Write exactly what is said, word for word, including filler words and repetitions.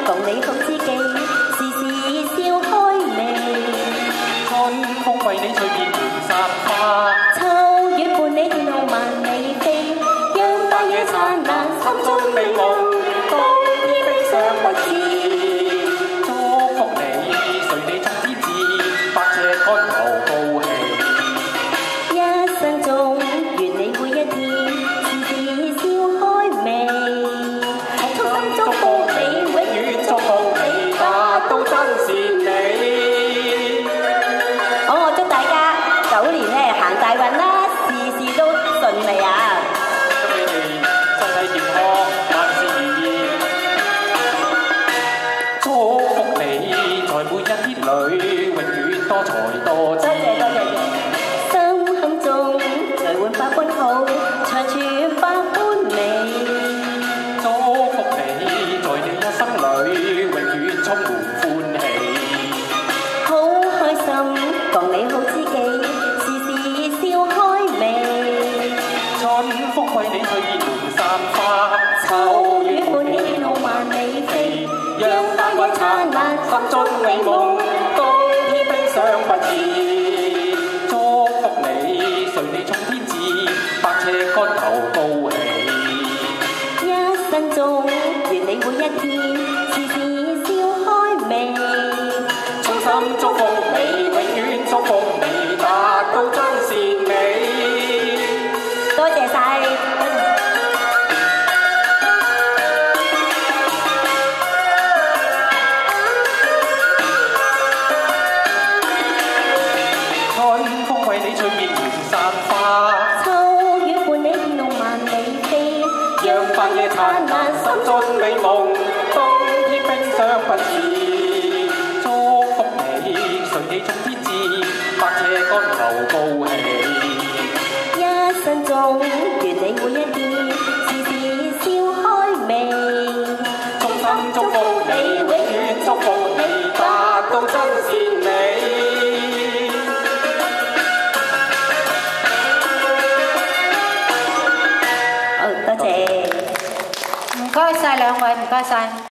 共你好知己，時時笑開眉。 春風為你隨便滿山花， 秋雨伴你天空萬里飛，讓白夜燦爛，心中美夢，冬天悲傷不至。 祝福你，隨你衝天志，百尺竿頭高興。 一生中願你每一天，時時笑開眉。衷心祝福你，永遠祝福你，達到真善美。好，我祝大家狗年咧行大運啦，事事都順利啊！ 祝你哋身體健康，萬事如意。祝福你，在每一天裏，永遠多才多姿。 多謝多謝。心坎中來換百般好，長存百般美。 祝福你，在你一生裏，永遠充滿歡喜。 好開心，共你好知己，時時笑開眉。 春風為你隨便滿山花， 秋雨伴你天空萬里飛，讓百夜燦爛，心中美夢，冬天悲傷不至。 祝福你，隨你衝天志，百尺竿頭高興。 一生中願你每一天，時時笑開眉。 衷心祝福你，永遠祝福你，達到真善美。 多謝晒。 春風為你隨便滿山花， 秋雨伴你天空萬里飛， 讓白夜燦爛，心中美夢，冬天冰霜不至。祝福你，隨你衝天志，百尺竿頭高興。 一生中願你每一天，時時笑開眉。 衷心祝福你，永遠祝福你，達到真善美。 好，多謝。 唔該晒兩位，唔該晒。